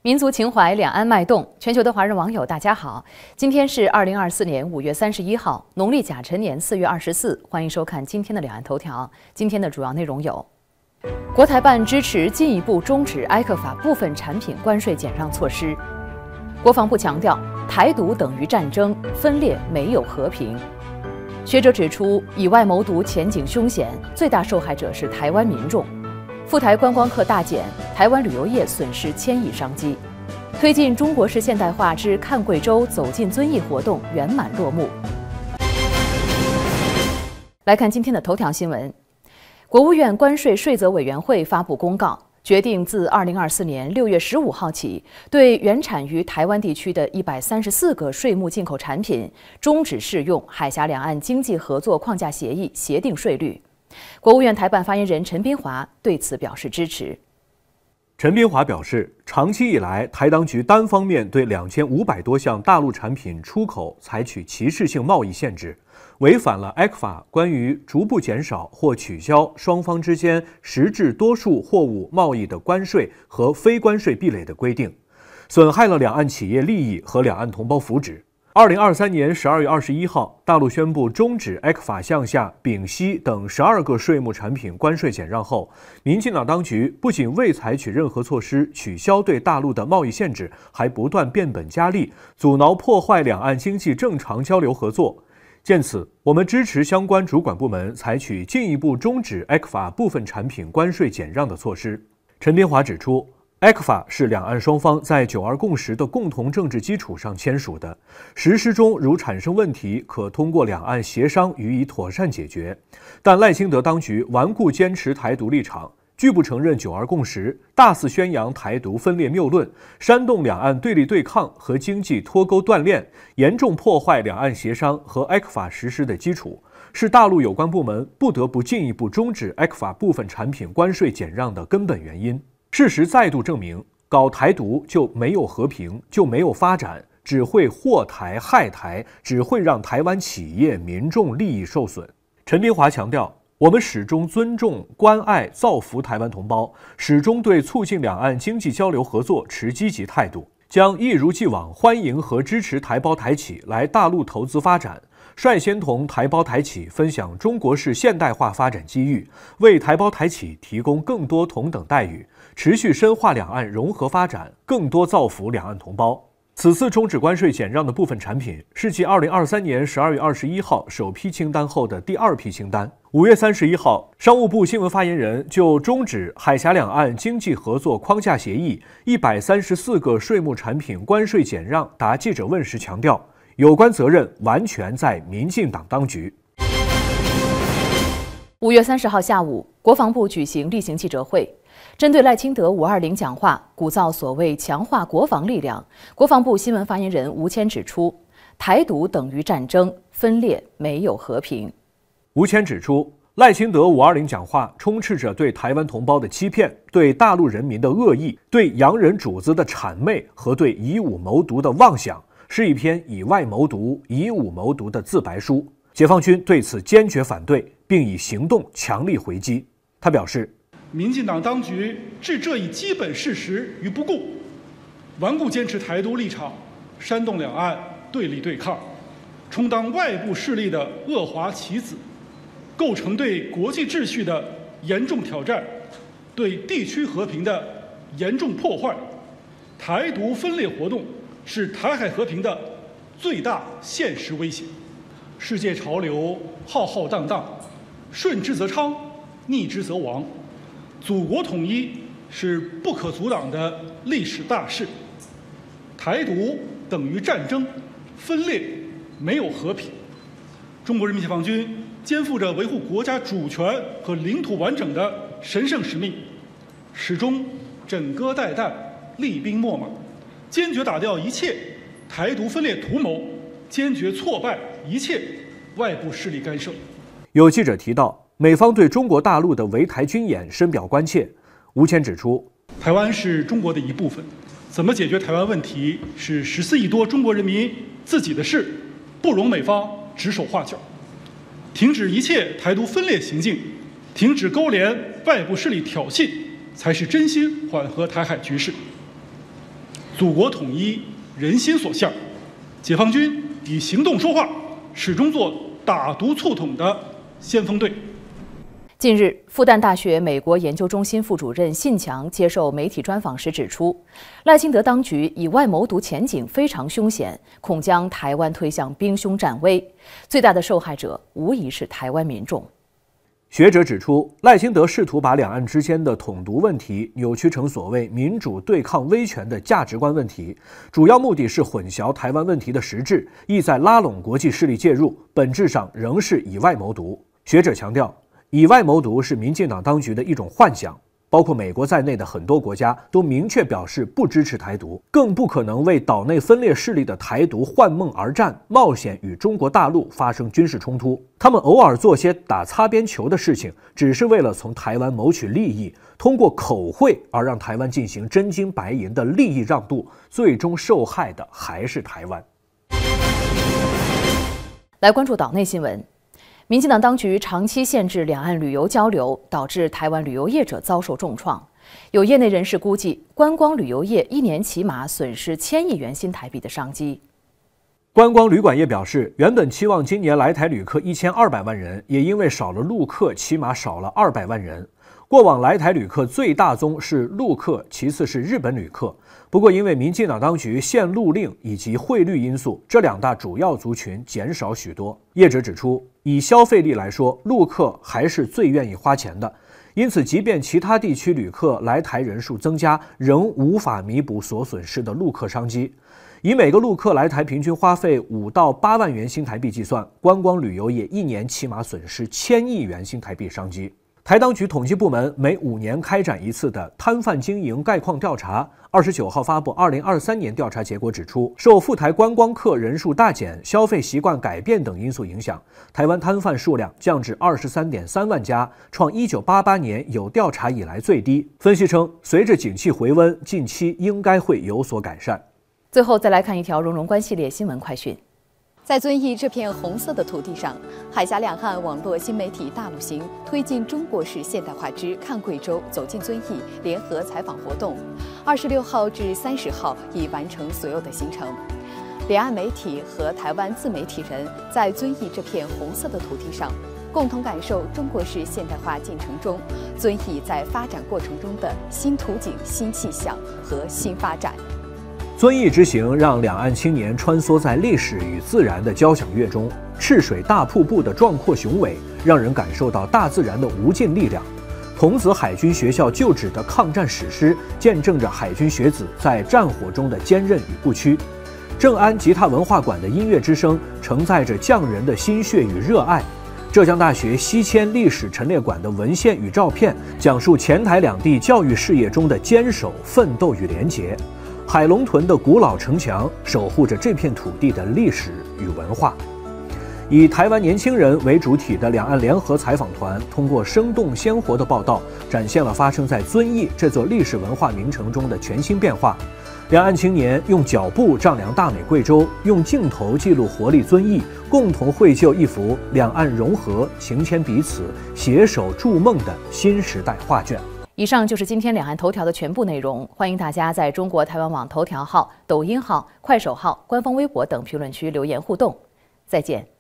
民族情怀，两岸脉动。全球的华人网友，大家好，今天是2024年5月31号，农历甲辰年4月24。欢迎收看今天的两岸头条。今天的主要内容有：国台办支持进一步终止埃克法部分产品关税减让措施；国防部强调，台独等于战争，分裂没有和平。学者指出，以外谋独前景凶险，最大受害者是台湾民众。赴台观光客大减，台湾旅游业损失1000亿商机。推进中国式现代化之看贵州、走进遵义活动圆满落幕。来看今天的头条新闻：国务院关税税则委员会发布公告，决定自2024年6月15号起，对原产于台湾地区的134个税目进口产品终止适用海峡两岸经济合作框架协议协定税率。国务院台办发言人陈斌华对此表示支持。 陈斌华表示，长期以来，台当局单方面对2500多项大陆产品出口采取歧视性贸易限制，违反了埃克法关于逐步减少或取消双方之间实质多数货物贸易的关税和非关税壁垒的规定，损害了两岸企业利益和两岸同胞福祉。2023年12月21号，大陆宣布终止埃克法项下丙烯等12个税目产品关税减让后，民进党当局不仅未采取任何措施取消对大陆的贸易限制，还不断变本加厉，阻挠破坏两岸经济正常交流合作。见此，我们支持相关主管部门采取进一步终止埃克法部分产品关税减让的措施。陈斌华指出，埃克法是两岸双方在9·2共识的共同政治基础上签署的，实施中如产生问题，可通过两岸协商予以妥善解决。但赖清德当局顽固坚持台独立场，拒不承认9·2共识，大肆宣扬台独分裂谬论，煽动两岸对立对抗和经济脱钩断链，严重破坏两岸协商和埃克法实施的基础，是大陆有关部门不得不进一步终止埃克法部分产品关税减让的根本原因。事实再度证明，搞台独就没有和平，就没有发展，只会祸台害台，只会让台湾企业民众利益受损。陈斌华强调，我们始终尊重、关爱、造福台湾同胞，始终对促进两岸经济交流合作持积极态度，将一如既往欢迎和支持台胞台企来大陆投资发展，率先同台胞台企分享中国式现代化发展机遇，为台胞台企提供更多同等待遇，持续深化两岸融合发展，更多造福两岸同胞。此次终止关税减让的部分产品，是继2023年12月21号首批清单后的第2批清单。5月31号，商务部新闻发言人就终止海峡两岸经济合作框架协议134个税目产品关税减让答记者问时强调，有关责任完全在民进党当局。 5月30号下午，国防部举行例行记者会，针对赖清德520讲话鼓噪所谓强化国防力量，国防部新闻发言人吴谦指出，台独等于战争，分裂没有和平。 吴谦指出，赖清德520讲话充斥着对台湾同胞的欺骗，对大陆人民的恶意，对洋人主子的谄媚和对以武谋独的妄想，是一篇以外谋独、以武谋独的自白书。解放军对此坚决反对，并以行动强力回击。他表示， 民进党当局置这一基本事实于不顾，顽固坚持台独立场，煽动两岸对立对抗，充当外部势力的恶华棋子，构成对国际秩序的严重挑战，对地区和平的严重破坏。台独分裂活动是台海和平的最大现实威胁。世界潮流浩浩荡荡，顺之则昌，逆之则亡。祖国统一是不可阻挡的历史大势。台独等于战争，分裂没有和平。中国人民解放军肩负着维护国家主权和领土完整的神圣使命，始终枕戈待旦，厉兵秣马，坚决打掉一切台独分裂图谋，坚决挫败一切外部势力干涉。 有记者提到，美方对中国大陆的围台军演深表关切。吴谦指出， 台湾是中国的一部分，怎么解决台湾问题是14亿多中国人民自己的事，不容美方指手画脚。停止一切台独分裂行径，停止勾连外部势力挑衅，才是真心缓和台海局势。 祖国统一人心所向，解放军以行动说话，始终做打毒促统的先锋队。 近日，复旦大学美国研究中心副主任信强接受媒体专访时指出，赖清德当局以外谋独前景非常凶险，恐将台湾推向兵凶战危，最大的受害者无疑是台湾民众。 学者指出，赖清德试图把两岸之间的统独问题扭曲成所谓民主对抗威权的价值观问题，主要目的是混淆台湾问题的实质，意在拉拢国际势力介入，本质上仍是以外谋独。学者强调，以外谋独是民进党当局的一种幻想，包括美国在内的很多国家都明确表示不支持台独，更不可能为岛内分裂势力的台独幻梦而战，冒险与中国大陆发生军事冲突。他们偶尔做些打擦边球的事情，只是为了从台湾谋取利益，通过口惠而让台湾进行真金白银的利益让渡，最终受害的还是台湾。 来关注岛内新闻。民进党当局长期限制两岸旅游交流，导致台湾旅游业者遭受重创。有业内人士估计，观光旅游业一年起码损失1000亿元新台币的商机。 观光旅馆业表示，原本期望今年来台旅客1200万人，也因为少了陆客，起码少了200万人。过往来台旅客最大宗是陆客，其次是日本旅客。不过，因为民进党当局限陆令以及汇率因素，这两大主要族群减少许多。业者指出，以消费力来说，陆客还是最愿意花钱的。因此，即便其他地区旅客来台人数增加，仍无法弥补所损失的陆客商机。以每个陆客来台平均花费5到8万元新台币计算，观光旅游业一年起码损失1000亿元新台币商机。台当局统计部门每5年开展一次的摊贩经营概况调查，29号发布2023年调查结果指出，受赴台观光客人数大减、消费习惯改变等因素影响，台湾摊贩数量降至23.3万家，创1988年有调查以来最低。分析称，随着景气回温，近期应该会有所改善。 最后再来看一条荣荣关系列新闻快讯。 在遵义这片红色的土地上，海峡两岸网络新媒体大陆行推进中国式现代化之看贵州走进遵义联合采访活动，26号至30号已完成所有的行程。两岸媒体和台湾自媒体人在遵义这片红色的土地上，共同感受中国式现代化进程中遵义在发展过程中的新图景、新气象和新发展。 遵义之行让两岸青年穿梭在历史与自然的交响乐中，赤水大瀑布的壮阔雄伟让人感受到大自然的无尽力量。桐梓海军学校旧址的抗战史诗，见证着海军学子在战火中的坚韧与不屈。正安吉他文化馆的音乐之声，承载着匠人的心血与热爱。浙江大学西迁历史陈列馆的文献与照片，讲述前台两地教育事业中的坚守、奋斗与连结。海龙屯的古老城墙守护着这片土地的历史与文化。以台湾年轻人为主体的两岸联合采访团，通过生动鲜活的报道，展现了发生在遵义这座历史文化名城中的全新变化。两岸青年用脚步丈量大美贵州，用镜头记录活力遵义，共同绘就一幅两岸融合、情牵彼此、携手筑梦的新时代画卷。 以上就是今天两岸头条的全部内容，欢迎大家在中国台湾网头条号、抖音号、快手号、官方微博等评论区留言互动。再见。